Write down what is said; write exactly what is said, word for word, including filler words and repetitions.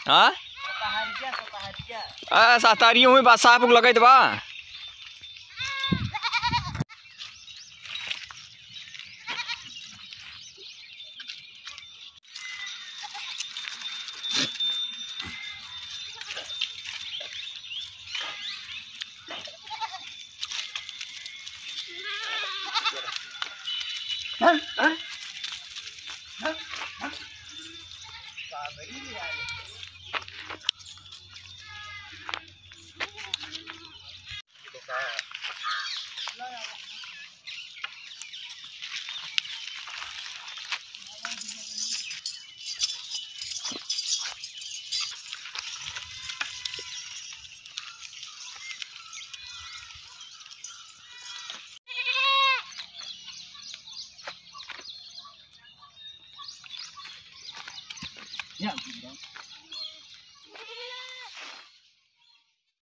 हाँ सातारी हुई बादशाह पुक लगे बा हाँ हाँ हाँ हाँ Yeah.